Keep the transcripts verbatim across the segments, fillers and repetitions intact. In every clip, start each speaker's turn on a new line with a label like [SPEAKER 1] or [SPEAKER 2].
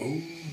[SPEAKER 1] Oh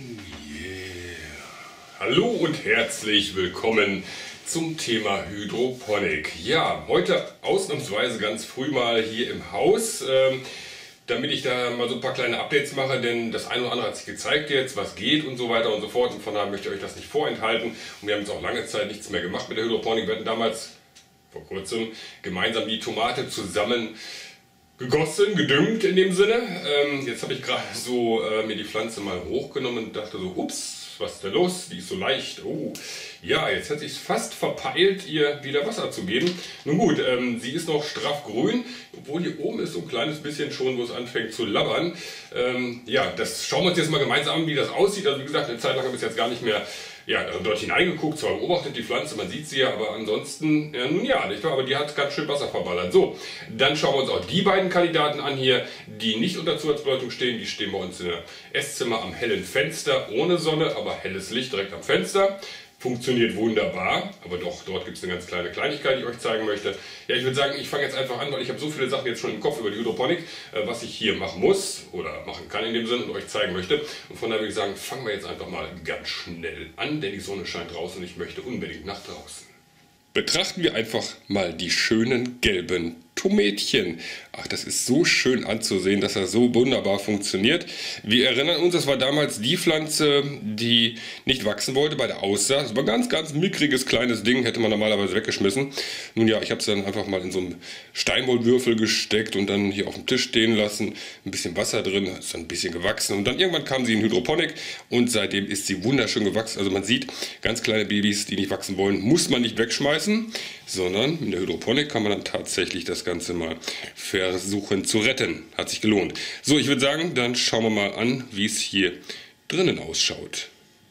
[SPEAKER 1] yeah. Hallo und herzlich willkommen zum Thema Hydroponik. Ja, heute ausnahmsweise ganz früh mal hier im Haus, ähm, damit ich da mal so ein paar kleine Updates mache, denn das eine oder andere hat sich gezeigt jetzt, was geht und so weiter und so fort. Und von daher möchte ich euch das nicht vorenthalten. Und wir haben jetzt auch lange Zeit nichts mehr gemacht mit der Hydroponik. Wir hatten damals, vor kurzem, gemeinsam die Tomate zusammen gegossen, gedüngt in dem Sinne. Ähm, jetzt habe ich gerade so äh, mir die Pflanze mal hochgenommen und dachte so, ups, was ist da los? Die ist so leicht. Oh, ja, jetzt hat sich fast verpeilt, ihr wieder Wasser zu geben. Nun gut, ähm, sie ist noch straff grün, obwohl hier oben ist so ein kleines bisschen schon, wo es anfängt zu labbern. Ähm, ja, das schauen wir uns jetzt mal gemeinsam an, wie das aussieht. Also wie gesagt, eine Zeit lang habe ich jetzt gar nicht mehr ja, dort hineingeguckt, zwar beobachtet die Pflanze, man sieht sie ja, aber ansonsten, ja, nun ja, nicht wahr? Aber die hat ganz schön Wasser verballert. So, dann schauen wir uns auch die beiden Kandidaten an hier, die nicht unter Zusatzbeleuchtung stehen. Die stehen bei uns im Esszimmer am hellen Fenster, ohne Sonne, aber helles Licht direkt am Fenster. Funktioniert wunderbar, aber doch, dort gibt es eine ganz kleine Kleinigkeit, die ich euch zeigen möchte. Ja, ich würde sagen, ich fange jetzt einfach an, weil ich habe so viele Sachen jetzt schon im Kopf über die Hydroponik, äh, was ich hier machen muss oder machen kann in dem Sinne und euch zeigen möchte. Und von daher würde ich sagen, fangen wir jetzt einfach mal ganz schnell an, denn die Sonne scheint draußen und ich möchte unbedingt nach draußen. Betrachten wir einfach mal die schönen gelben Tomätchen. Ach, das ist so schön anzusehen, dass das so wunderbar funktioniert. Wir erinnern uns, das war damals die Pflanze, die nicht wachsen wollte bei der Aussaat. Das war ein ganz, ganz mickriges kleines Ding, hätte man normalerweise weggeschmissen. Nun ja, ich habe es dann einfach mal in so einen Steinwollwürfel gesteckt und dann hier auf dem Tisch stehen lassen. Ein bisschen Wasser drin, ist dann ein bisschen gewachsen. Und dann irgendwann kam sie in Hydroponik und seitdem ist sie wunderschön gewachsen. Also man sieht, ganz kleine Babys, die nicht wachsen wollen, muss man nicht wegschmeißen, sondern in der Hydroponik kann man dann tatsächlich das Ganze mal versuchen zu retten. Hat sich gelohnt. So, ich würde sagen, dann schauen wir mal an, wie es hier drinnen ausschaut.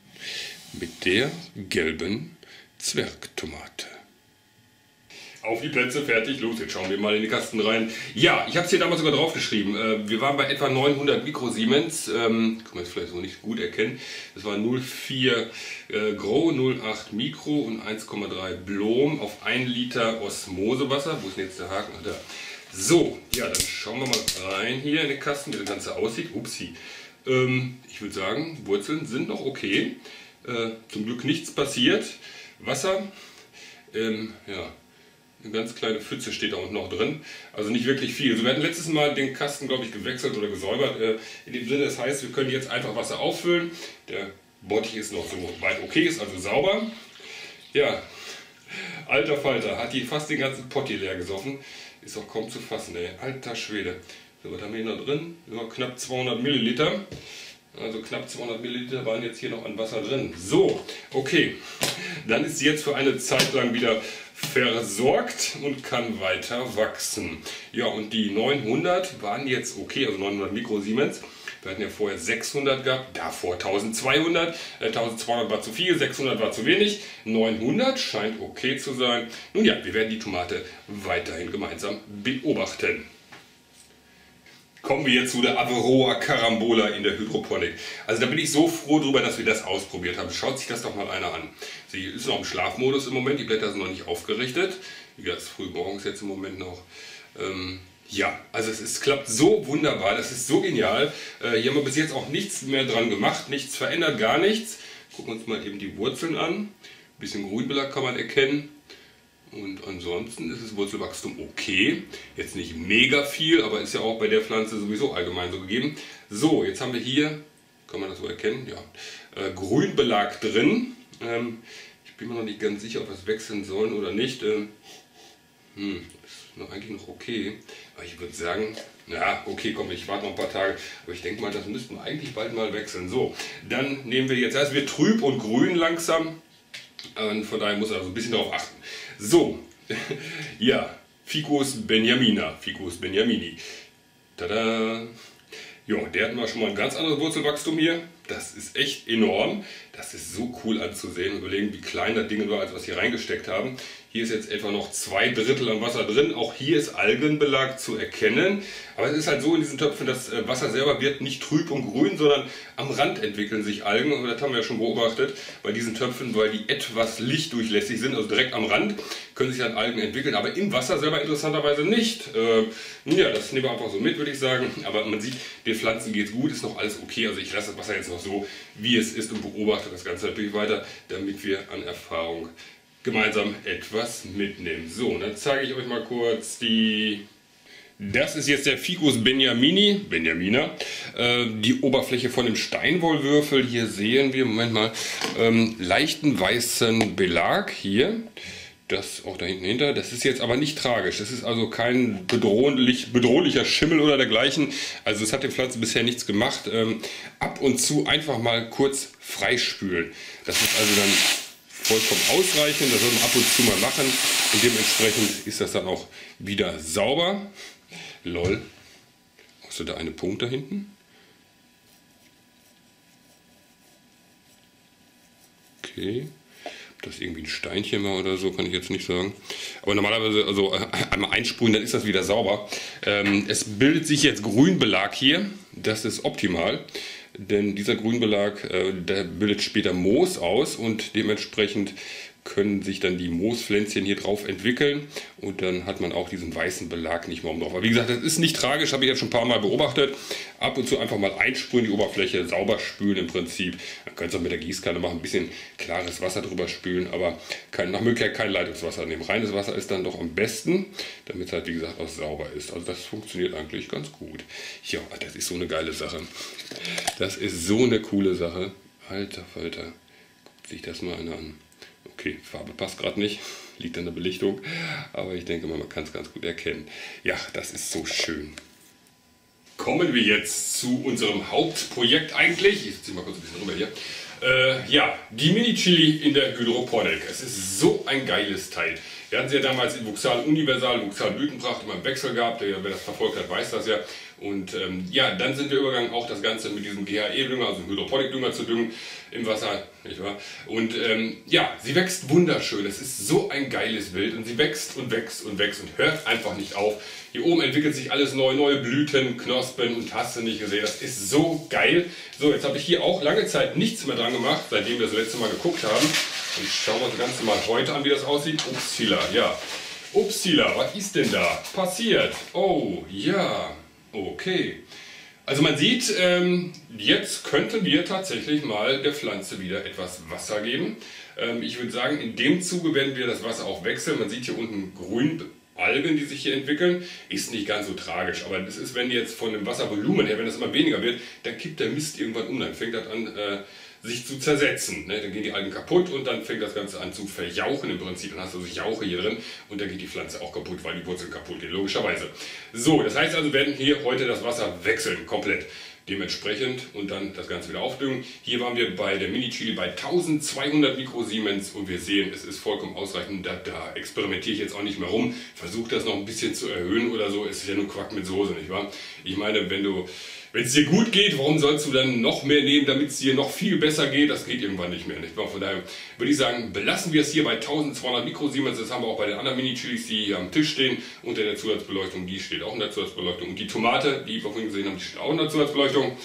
[SPEAKER 1] Mit der gelben Zwergtomate. Auf die Plätze, fertig, los, jetzt schauen wir mal in die Kasten rein. Ja, ich habe es hier damals sogar draufgeschrieben. Wir waren bei etwa neunhundert Mikrosiemens. Ähm, kann man jetzt vielleicht so nicht gut erkennen. Das war null Komma vier äh, Grow, null Komma acht Mikro und eins Komma drei Blom auf ein Liter Osmosewasser. Wo ist denn jetzt der Haken? Da. So, ja, dann schauen wir mal rein hier in den Kasten, wie das Ganze aussieht. Upsi. Ähm, ich würde sagen, Wurzeln sind noch okay. Äh, zum Glück nichts passiert. Wasser, ähm, ja. Eine ganz kleine Pfütze steht da unten noch drin, also nicht wirklich viel. Also wir hatten letztes Mal den Kasten, glaube ich, gewechselt oder gesäubert. Äh, in dem Sinne, das heißt, wir können jetzt einfach Wasser auffüllen. Der Bottich ist noch so weit okay, ist also sauber. Ja, alter Falter, hat die fast den ganzen Pott hier leer gesoffen. Ist auch kaum zu fassen, ey. Alter Schwede. So, was haben wir hier noch drin? Ja, knapp zweihundert Milliliter. Also knapp zweihundert Milliliter waren jetzt hier noch an Wasser drin. So, okay. Dann ist sie jetzt für eine Zeit lang wieder versorgt und kann weiter wachsen. Ja, und die neunhundert waren jetzt okay, also neunhundert Mikrosiemens. Wir hatten ja vorher sechshundert gehabt, davor eintausendzweihundert. eintausendzweihundert war zu viel, sechshundert war zu wenig. neunhundert scheint okay zu sein. Nun ja, wir werden die Tomate weiterhin gemeinsam beobachten. Kommen wir jetzt zu der Avaroa Carambola in der Hydroponik. Also da bin ich so froh drüber, dass wir das ausprobiert haben. Schaut sich das doch mal einer an. Sie ist noch im Schlafmodus im Moment, die Blätter sind noch nicht aufgerichtet. Wie gesagt, früh morgens jetzt im Moment noch. Ähm, ja, also es, es klappt so wunderbar, das ist so genial. Äh, hier haben wir bis jetzt auch nichts mehr dran gemacht, nichts verändert, gar nichts. Gucken wir uns mal eben die Wurzeln an. Ein bisschen Grünbelag kann man erkennen. Und ansonsten ist das Wurzelwachstum okay. Jetzt nicht mega viel, aber ist ja auch bei der Pflanze sowieso allgemein so gegeben. So, jetzt haben wir hier, kann man das so erkennen, ja, äh, Grünbelag drin. Ähm, ich bin mir noch nicht ganz sicher, ob wir es wechseln sollen oder nicht. Ähm, hm, ist noch eigentlich noch okay. Aber ich würde sagen, ja, okay, komm, ich warte noch ein paar Tage. Aber ich denke mal, das müssten wir eigentlich bald mal wechseln. So, dann nehmen wir jetzt, also wird trüb und grün langsam. Und von daher muss er also ein bisschen darauf achten. So, ja, Ficus benjamina, Ficus benjamini. Tada! Ja, der hat mal schon mal ein ganz anderes Wurzelwachstum hier. Das ist echt enorm. Das ist so cool anzusehen. Überlegen, wie klein das Ding war, als wir es hier reingesteckt haben. Hier ist jetzt etwa noch zwei Drittel an Wasser drin. Auch hier ist Algenbelag zu erkennen. Aber es ist halt so in diesen Töpfen, das Wasser selber wird nicht trüb und grün, sondern am Rand entwickeln sich Algen. Und das haben wir ja schon beobachtet bei diesen Töpfen, weil die etwas lichtdurchlässig sind, also direkt am Rand, können sich dann Algen entwickeln. Aber im Wasser selber interessanterweise nicht. Äh, ja, das nehmen wir einfach so mit, würde ich sagen. Aber man sieht, den Pflanzen geht es gut, ist noch alles okay. Also ich lasse das Wasser jetzt noch einfach so, wie es ist und beobachte das Ganze natürlich weiter, damit wir an Erfahrung gemeinsam etwas mitnehmen. So, dann zeige ich euch mal kurz die... Das ist jetzt der Ficus benjamini, Benjamina, äh, die Oberfläche von dem Steinwollwürfel. Hier sehen wir, Moment mal, ähm, leichten weißen Belag hier. Das auch da hinten hinter. Das ist jetzt aber nicht tragisch. Das ist also kein bedrohlich, bedrohlicher Schimmel oder dergleichen. Also es hat den Pflanzen bisher nichts gemacht. Ähm, ab und zu einfach mal kurz freispülen. Das ist also dann vollkommen ausreichend. Das soll man ab und zu mal machen. Und dementsprechend ist das dann auch wieder sauber. Lol. Hast du da eine Punkt da hinten? Okay. Ob das irgendwie ein Steinchen war oder so, kann ich jetzt nicht sagen. Aber normalerweise, also einmal einsprühen, dann ist das wieder sauber. Ähm, es bildet sich jetzt Grünbelag hier. Das ist optimal. Denn dieser Grünbelag, äh, der bildet später Moos aus und dementsprechend können sich dann die Moospflänzchen hier drauf entwickeln und dann hat man auch diesen weißen Belag nicht mehr oben drauf. Aber wie gesagt, das ist nicht tragisch, habe ich jetzt schon ein paar Mal beobachtet. Ab und zu einfach mal einsprühen, die Oberfläche sauber spülen im Prinzip. Man könnte es auch mit der Gießkanne machen, ein bisschen klares Wasser drüber spülen, aber kein, nach Möglichkeit kein Leitungswasser nehmen. Reines Wasser ist dann doch am besten, damit es halt wie gesagt auch sauber ist. Also das funktioniert eigentlich ganz gut. Ja, das ist so eine geile Sache. Das ist so eine coole Sache. Alter Falter, guckt sich das mal einer an. Okay, Farbe passt gerade nicht, liegt an der Belichtung, aber ich denke mal, man kann es ganz gut erkennen. Ja, das ist so schön. Kommen wir jetzt zu unserem Hauptprojekt eigentlich. Ich ziehe mal kurz ein bisschen rüber hier. Äh, ja, die Mini-Chili in der Hydroponik. Es ist so ein geiles Teil. Wir hatten sie ja damals in Vuxal Universal, Vuxal Blütenpracht immer im Wechsel gehabt. Wer das verfolgt hat, weiß das ja. Und ähm, ja, dann sind wir übergegangen, auch das Ganze mit diesem G H E-Dünger, also Hydroponik-Dünger zu düngen im Wasser, nicht wahr? Und ähm, ja, sie wächst wunderschön. Es ist so ein geiles Bild und sie wächst und wächst und wächst und hört einfach nicht auf. Hier oben entwickelt sich alles neu, neue Blüten, Knospen und hast du nicht gesehen. Das ist so geil. So, jetzt habe ich hier auch lange Zeit nichts mehr dran gemacht, seitdem wir das letzte Mal geguckt haben. Und schauen wir uns das Ganze mal heute an, wie das aussieht. Upsila, ja. Upsila, was ist denn da passiert? Oh, ja. Okay, also man sieht, ähm, jetzt könnten wir tatsächlich mal der Pflanze wieder etwas Wasser geben. Ähm, ich würde sagen, in dem Zuge werden wir das Wasser auch wechseln. Man sieht hier unten Grünalgen, die sich hier entwickeln. Ist nicht ganz so tragisch, aber das ist, wenn jetzt von dem Wasservolumen her, wenn das immer weniger wird, dann kippt der Mist irgendwann um. Dann fängt das an, äh, sich zu zersetzen. Ne? Dann gehen die Algen kaputt und dann fängt das Ganze an zu verjauchen im Prinzip. Dann hast du so Jauche hier drin und dann geht die Pflanze auch kaputt, weil die Wurzeln kaputt gehen, logischerweise. So, das heißt also, wir werden hier heute das Wasser wechseln, komplett. Dementsprechend und dann das Ganze wieder aufdüngen. Hier waren wir bei der Mini-Chili bei tausendzweihundert Mikrosiemens und wir sehen, es ist vollkommen ausreichend. Da, da experimentiere ich jetzt auch nicht mehr rum. Versuche das noch ein bisschen zu erhöhen oder so. Es ist ja nur Quark mit Soße, nicht wahr? Ich meine, wenn du... Wenn es dir gut geht, warum sollst du dann noch mehr nehmen, damit es dir noch viel besser geht? Das geht irgendwann nicht mehr. Nicht? Von daher würde ich sagen, belassen wir es hier bei tausendzweihundert Mikrosiemens. Das haben wir auch bei den anderen Mini-Chilis, die hier am Tisch stehen. Unter der Zusatzbeleuchtung, die steht auch in der Zusatzbeleuchtung. Und die Tomate, die wir vorhin gesehen haben, die steht auch in der Zusatzbeleuchtung.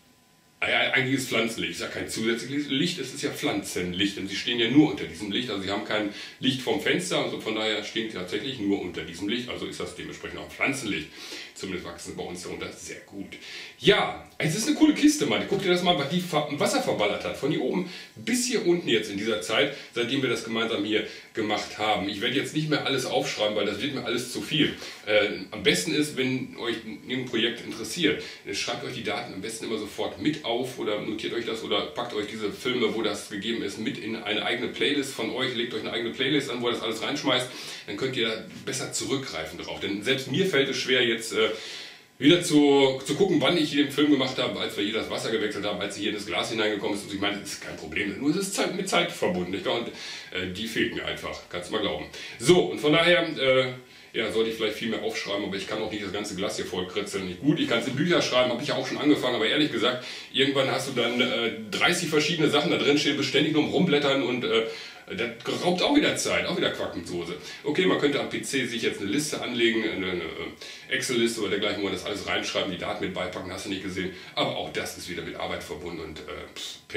[SPEAKER 1] Ja, eigentlich ist Pflanzenlicht, ist ja kein zusätzliches Licht, es ist ja Pflanzenlicht, denn sie stehen ja nur unter diesem Licht, also sie haben kein Licht vom Fenster, also von daher stehen sie tatsächlich nur unter diesem Licht, also ist das dementsprechend auch Pflanzenlicht. Zumindest wachsen bei uns darunter sehr gut. Ja, es ist eine coole Kiste, Mann. Guck dir das mal, was die Wasser verballert hat. Von hier oben bis hier unten jetzt in dieser Zeit, seitdem wir das gemeinsam hier gemacht haben. Ich werde jetzt nicht mehr alles aufschreiben, weil das wird mir alles zu viel. Äh, am besten ist, wenn euch ein Projekt interessiert, dann schreibt euch die Daten am besten immer sofort mit auf oder notiert euch das oder packt euch diese Filme, wo das gegeben ist, mit in eine eigene Playlist von euch. Legt euch eine eigene Playlist an, wo ihr das alles reinschmeißt. Dann könnt ihr da besser zurückgreifen drauf. Denn selbst mir fällt es schwer, jetzt äh, wieder zu, zu gucken, wann ich hier den Film gemacht habe, als wir hier das Wasser gewechselt haben, als hier in das Glas hineingekommen ist. Und ich meine, das ist kein Problem, nur es ist Zeit, mit Zeit verbunden. Nicht? Und äh, die fehlt mir einfach, kannst du mal glauben. So, und von daher äh, ja, sollte ich vielleicht viel mehr aufschreiben, aber ich kann auch nicht das ganze Glas hier voll kritzeln. Nicht gut, ich kann es in Bücher schreiben, habe ich ja auch schon angefangen, aber ehrlich gesagt, irgendwann hast du dann äh, dreißig verschiedene Sachen da drin stehen, beständig nur rumblättern und äh, das raubt auch wieder Zeit, auch wieder Quark mit Soße. Okay, man könnte am P C sich jetzt eine Liste anlegen, eine, eine Excel-Liste oder dergleichen, wo man das alles reinschreiben, die Daten mit beipacken, hast du nicht gesehen. Aber auch das ist wieder mit Arbeit verbunden und äh, pss, ping,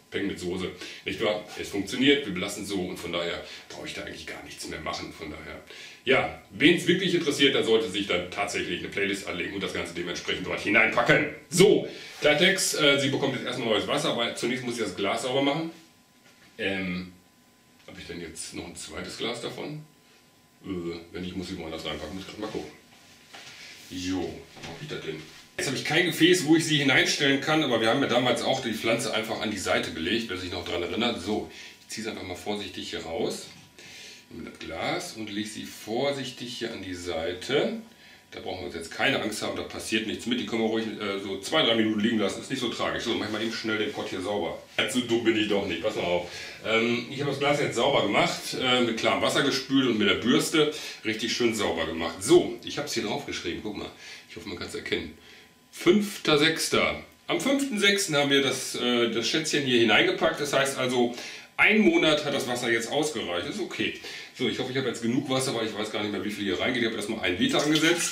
[SPEAKER 1] Peng mit Soße. Nicht wahr? Es funktioniert, wir belassen es so und von daher brauche ich da eigentlich gar nichts mehr machen. Von daher, ja, wen es wirklich interessiert, der sollte sich dann tatsächlich eine Playlist anlegen und das Ganze dementsprechend dort hineinpacken. So, Klartext, äh, sie bekommt jetzt erstmal neues Wasser, aber zunächst muss ich das Glas sauber machen. Ähm, habe ich denn jetzt noch ein zweites Glas davon? Äh, wenn nicht, muss ich woanders reinpacken, muss ich gerade mal gucken. Jo, wo habe ich das denn? Jetzt habe ich kein Gefäß, wo ich sie hineinstellen kann, aber wir haben ja damals auch die Pflanze einfach an die Seite gelegt, wer sich noch daran erinnert. So, ich ziehe es einfach mal vorsichtig hier raus, nehme das Glas und lege sie vorsichtig hier an die Seite. Da brauchen wir uns jetzt keine Angst haben, da passiert nichts mit. Die können wir ruhig äh, so zwei, drei Minuten liegen lassen, ist nicht so tragisch. So, mach ich mal eben schnell den Pott hier sauber. Ja, so dumm bin ich doch nicht, pass mal auf. Ähm, ich habe das Glas jetzt sauber gemacht, äh, mit klarem Wasser gespült und mit der Bürste richtig schön sauber gemacht. So, ich habe es hier drauf geschrieben, guck mal, ich hoffe man kann es erkennen. fünfter sechster Am fünften sechsten haben wir das, äh, das Schätzchen hier hineingepackt, das heißt also, ein Monat hat das Wasser jetzt ausgereicht, das ist okay. So, ich hoffe, ich habe jetzt genug Wasser, weil ich weiß gar nicht mehr, wie viel hier reingeht. Ich habe erstmal einen Liter angesetzt.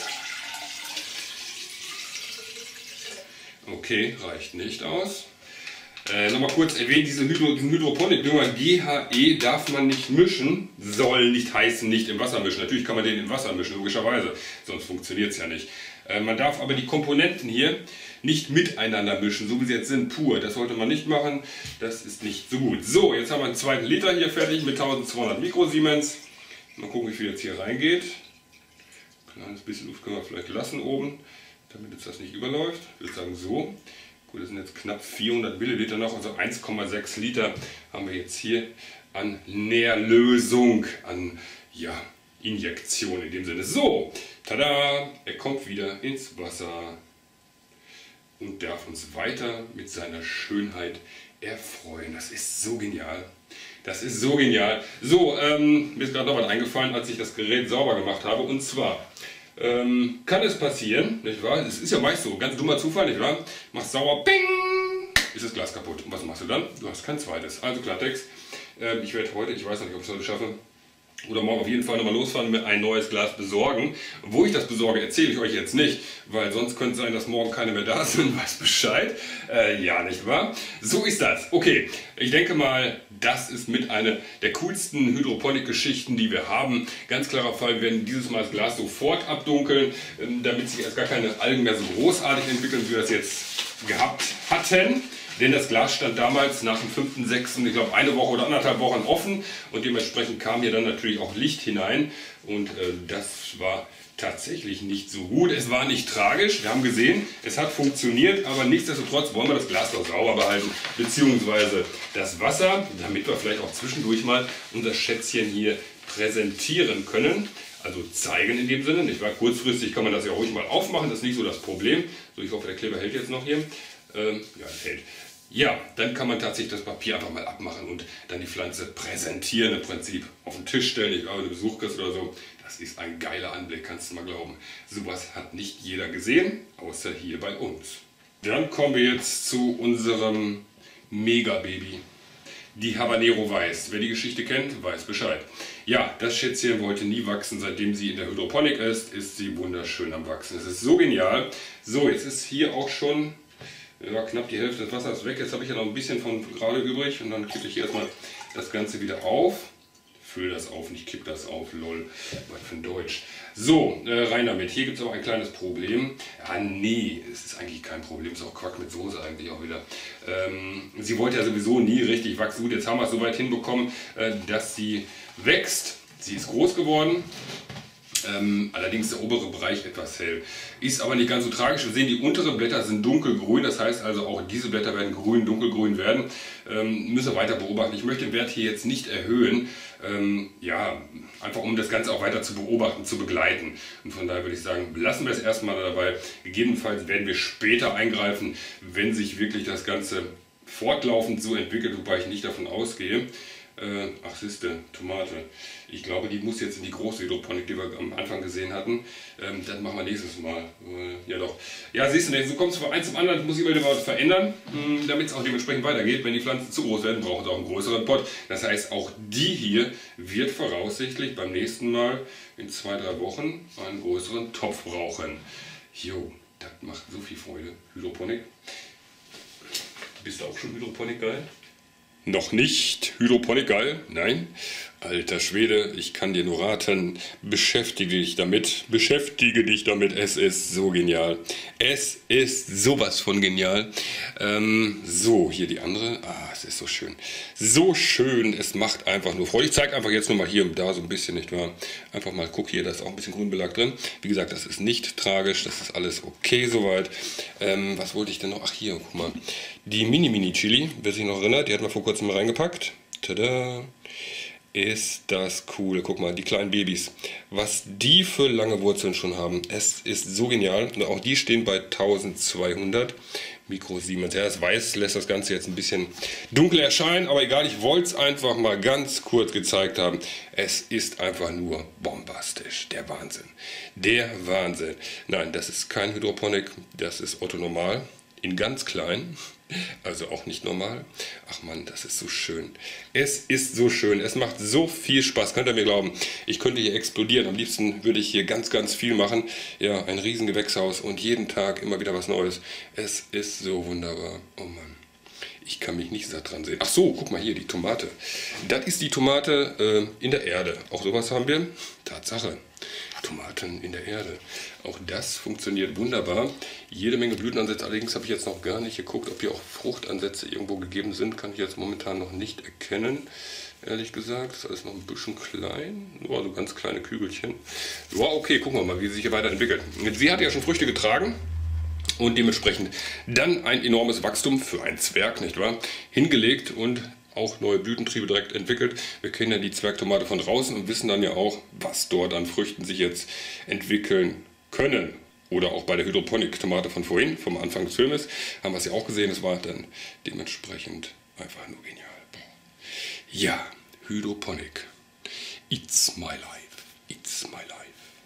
[SPEAKER 1] Okay, reicht nicht aus. Äh, Nochmal kurz erwähnen, diese Hydro, diesen Hydroponik-Dünger G H E darf man nicht mischen, soll nicht heißen, nicht im Wasser mischen. Natürlich kann man den im Wasser mischen, logischerweise, sonst funktioniert es ja nicht. Äh, man darf aber die Komponenten hier nicht miteinander mischen, so wie sie jetzt sind, pur. Das sollte man nicht machen, das ist nicht so gut. So, jetzt haben wir einen zweiten Liter hier fertig mit eintausendzweihundert Mikrosiemens. Mal gucken, wie viel jetzt hier reingeht. Ein kleines bisschen Luft können wir vielleicht lassen oben, damit jetzt das nicht überläuft. Ich würde sagen so. Gut, das sind jetzt knapp vierhundert Milliliter noch, also eins Komma sechs Liter haben wir jetzt hier an Nährlösung, an ja, Injektion in dem Sinne. So, tada, er kommt wieder ins Wasser und darf uns weiter mit seiner Schönheit erfreuen. Das ist so genial. Das ist so genial. So, ähm, mir ist gerade noch was eingefallen, als ich das Gerät sauber gemacht habe. Und zwar ähm, kann es passieren, nicht wahr? Es ist ja meist so, ganz dummer Zufall, nicht wahr? Machst sauer, bing, ist das Glas kaputt. Und was machst du dann? Du hast kein zweites. Also Klartext, äh, ich werde heute, ich weiß noch nicht, ob ich es heute schaffe, oder morgen auf jeden Fall nochmal losfahren, mir ein neues Glas besorgen. Wo ich das besorge, erzähle ich euch jetzt nicht, weil sonst könnte es sein, dass morgen keine mehr da sind, weiß Bescheid. Äh, ja, nicht wahr? So ist das. Okay, ich denke mal, das ist mit einer der coolsten Hydroponik-Geschichten, die wir haben. Ganz klarer Fall, wir werden dieses Mal das Glas sofort abdunkeln, damit sich erst gar keine Algen mehr so großartig entwickeln, wie wir das jetzt gehabt hatten. Denn das Glas stand damals nach dem fünften sechsten, ich glaube eine Woche oder anderthalb Wochen offen und dementsprechend kam hier dann natürlich auch Licht hinein und äh, das war tatsächlich nicht so gut. Es war nicht tragisch, wir haben gesehen, es hat funktioniert, aber nichtsdestotrotz wollen wir das Glas doch sauber behalten, beziehungsweise das Wasser, damit wir vielleicht auch zwischendurch mal unser Schätzchen hier präsentieren können. Also zeigen in dem Sinne, nicht wahr? Kurzfristig kann man das ja ruhig mal aufmachen, das ist nicht so das Problem. So, ich hoffe, der Kleber hält jetzt noch hier. Ähm, ja, hält. Ja, dann kann man tatsächlich das Papier einfach mal abmachen und dann die Pflanze präsentieren, im Prinzip auf den Tisch stellen, ich glaube, wenn du Besuch kriegst oder so. Das ist ein geiler Anblick, kannst du mal glauben. Sowas hat nicht jeder gesehen, außer hier bei uns. Dann kommen wir jetzt zu unserem Mega-Baby. Die Habanero Weiß. Wer die Geschichte kennt, weiß Bescheid. Ja, das Schätzchen wollte nie wachsen. Seitdem sie in der Hydroponik ist, ist sie wunderschön am Wachsen. Es ist so genial. So, jetzt ist hier auch schon ja, knapp die Hälfte des Wassers weg. Jetzt habe ich ja noch ein bisschen von gerade übrig. Und dann kippe ich hier erstmal das Ganze wieder auf. Füll das auf, nicht kipp das auf, lol. Was für ein Deutsch. So, äh, rein damit. Hier gibt es aber ein kleines Problem. Ah, nee, es ist eigentlich kein Problem. Ist auch Quark mit Soße eigentlich auch wieder. Ähm, sie wollte ja sowieso nie richtig wachsen. Gut, jetzt haben wir es so weit hinbekommen, äh, dass sie wächst. Sie ist groß geworden. Ähm, allerdings der obere Bereich etwas hell. Ist aber nicht ganz so tragisch. Wir sehen, die unteren Blätter sind dunkelgrün. Das heißt also, auch diese Blätter werden grün, dunkelgrün werden. Ähm, müssen wir weiter beobachten. Ich möchte den Wert hier jetzt nicht erhöhen. Ähm, ja, einfach um das Ganze auch weiter zu beobachten, zu begleiten. Und von daher würde ich sagen, lassen wir es erstmal dabei. Gegebenenfalls werden wir später eingreifen, wenn sich wirklich das Ganze fortlaufend so entwickelt, wobei ich nicht davon ausgehe. Äh, ach siehste, Tomate. Ich glaube, die muss jetzt in die große Hydroponik, die wir am Anfang gesehen hatten. Ähm, das machen wir nächstes Mal. Äh, ja doch. Ja, siehst du, so kommt es von eins zum anderen. Muss ich immer was verändern, damit es auch dementsprechend weitergeht. Wenn die Pflanzen zu groß werden, brauchen sie auch einen größeren Pott. Das heißt, auch die hier wird voraussichtlich beim nächsten Mal in zwei, drei Wochen einen größeren Topf brauchen. Jo, das macht so viel Freude. Hydroponik. Bist du auch schon Hydroponik geil? Noch nicht Hydroponik geil? Nein. Alter Schwede, ich kann dir nur raten, beschäftige dich damit, beschäftige dich damit, es ist so genial. Es ist sowas von genial. Ähm, so, hier die andere, ah, es ist so schön. So schön, es macht einfach nur Freude. Ich zeige einfach jetzt nur mal hier und da so ein bisschen, nicht wahr? Einfach mal, guck hier, da ist auch ein bisschen Grünbelag drin. Wie gesagt, das ist nicht tragisch, das ist alles okay soweit. Ähm, was wollte ich denn noch? Ach hier, guck mal. Die Mini-Mini-Chili, wer sich noch erinnert, die hatten wir vor kurzem mal reingepackt. Tada! Ist das cool. Guck mal, die kleinen Babys. Was die für lange Wurzeln schon haben. Es ist so genial. Und auch die stehen bei eintausendzweihundert Mikro Siemens. Ja, das Weiß lässt das Ganze jetzt ein bisschen dunkel erscheinen, aber egal, ich wollte es einfach mal ganz kurz gezeigt haben. Es ist einfach nur bombastisch. Der Wahnsinn. Der Wahnsinn. Nein, das ist kein Hydroponik, das ist Otto Normal. In ganz klein, also auch nicht normal. Ach man, das ist so schön. Es ist so schön, es macht so viel Spaß, könnt ihr mir glauben. Ich könnte hier explodieren, am liebsten würde ich hier ganz, ganz viel machen. Ja, ein riesen Gewächshaus und jeden Tag immer wieder was Neues. Es ist so wunderbar. Oh Mann, ich kann mich nicht satt dran sehen. Ach so, guck mal hier, die Tomate. Das ist die Tomate äh, in der Erde. Auch sowas haben wir. Tatsache. Tomaten in der Erde. Auch das funktioniert wunderbar. Jede Menge Blütenansätze. Allerdings habe ich jetzt noch gar nicht geguckt, ob hier auch Fruchtansätze irgendwo gegeben sind. Kann ich jetzt momentan noch nicht erkennen. Ehrlich gesagt, das ist alles noch ein bisschen klein. Nur so ganz kleine Kügelchen. Ja, okay, gucken wir mal, wie sie sich hier weiterentwickelt. Sie hat ja schon Früchte getragen. Und dementsprechend dann ein enormes Wachstum für einen Zwerg, nicht wahr? Hingelegt und auch neue Blütentriebe direkt entwickelt. Wir kennen ja die Zwergtomate von draußen und wissen dann ja auch, was dort an Früchten sich jetzt entwickeln können. Oder auch bei der Hydroponik-Tomate von vorhin, vom Anfang des Filmes, haben wir es ja auch gesehen. Es war dann dementsprechend einfach nur genial. Ja, Hydroponik. It's my life. It's my life.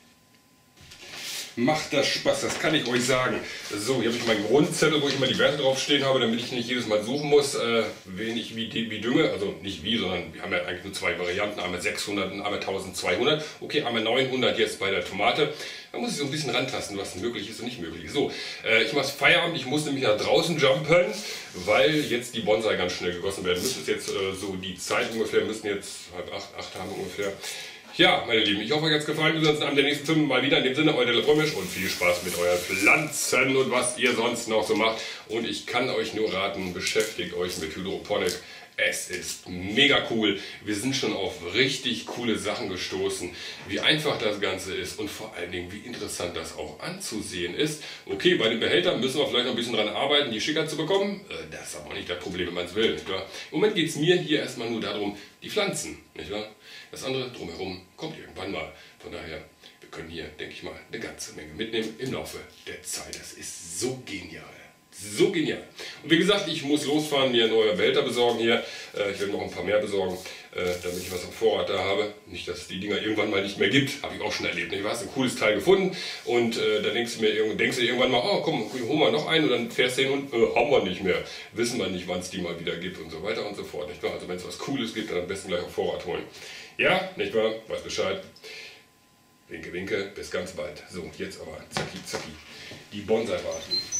[SPEAKER 1] Macht das Spaß, das kann ich euch sagen. So, hier habe ich meinen Grundzettel, wo ich mal die Werte draufstehen habe, damit ich nicht jedes Mal suchen muss, äh, wen ich wie, wie dünge. Also nicht wie, sondern wir haben ja eigentlich nur zwei Varianten. Einmal sechshundert und einmal eintausendzweihundert. Okay, einmal neunhundert jetzt bei der Tomate. Da muss ich so ein bisschen rantasten, was möglich ist und nicht möglich ist. So, äh, ich mache Feierabend, ich muss nämlich nach draußen jumpen, weil jetzt die Bonsai ganz schnell gegossen werden. Müssen jetzt äh, so die Zeit ungefähr, müssen jetzt halb acht, acht haben ungefähr. Ja, meine Lieben, ich hoffe, euch hat es gefallen. Wir sehen uns in einem der nächsten Filme mal wieder. In dem Sinne, euer Telefonisch und viel Spaß mit euren Pflanzen und was ihr sonst noch so macht. Und ich kann euch nur raten, beschäftigt euch mit Hydroponik. Es ist mega cool. Wir sind schon auf richtig coole Sachen gestoßen. Wie einfach das Ganze ist und vor allen Dingen, wie interessant das auch anzusehen ist. Okay, bei den Behältern müssen wir vielleicht noch ein bisschen dran arbeiten, die schicker zu bekommen. Das ist aber auch nicht das Problem, wenn man es will. Nicht wahr? Im Moment geht es mir hier erstmal nur darum, die Pflanzen. Nicht wahr? Das andere drumherum kommt irgendwann mal. Von daher, wir können hier, denke ich mal, eine ganze Menge mitnehmen im Laufe der Zeit. Das ist so genial. So genial. Und wie gesagt, ich muss losfahren, mir neue Behälter besorgen hier. Ich werde noch ein paar mehr besorgen, damit ich was auf Vorrat da habe. Nicht, dass es die Dinger irgendwann mal nicht mehr gibt. Habe ich auch schon erlebt. Ich weiß, ein cooles Teil gefunden. Und äh, dann denkst du, mir, denkst du irgendwann mal, oh komm, holen wir noch einen. Und dann fährst du hin und äh, haben wir nicht mehr. Wissen wir nicht, wann es die mal wieder gibt und so weiter und so fort. Nicht wahr? Also wenn es was Cooles gibt, dann am besten gleich auf Vorrat holen. Ja, nicht wahr? Weiß Bescheid. Winke, winke. Bis ganz bald. So, jetzt aber zacki, zacki. Die Bonsai warten.